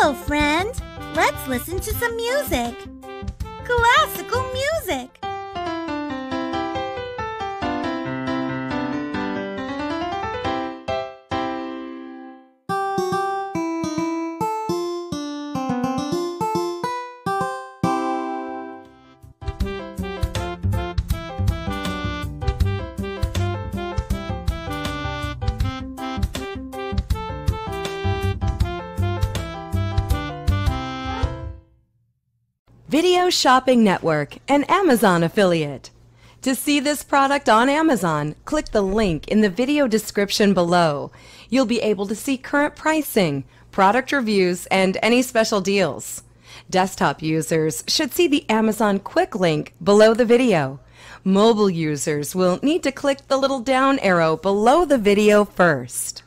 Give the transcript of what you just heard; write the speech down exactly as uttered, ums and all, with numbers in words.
Hello, friend. Let's listen to some music. Classical music. Video Shopping Network, an Amazon affiliate. To see this product on Amazon, click the link in the video description below. You'll be able to see current pricing, product reviews, and any special deals. Desktop users should see the Amazon quick link below the video. Mobile users will need to click the little down arrow below the video first.